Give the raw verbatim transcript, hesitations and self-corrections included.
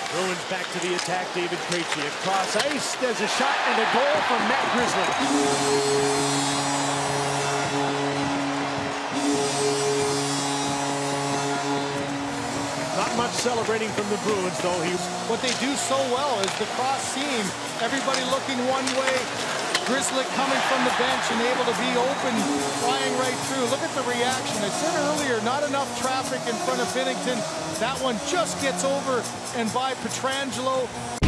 Bruins back to the attack. David Krejci across ice. There's a shot and a goal from Matt Grzelcyk. Not much celebrating from the Bruins, though. He's what they do so well is the cross seam. Everybody looking one way. Grzelcyk coming from the bench and able to be open, flying right through. Look at the reaction. I said earlier, not enough traffic in front of Binnington. That one just gets over and by Pietrangelo.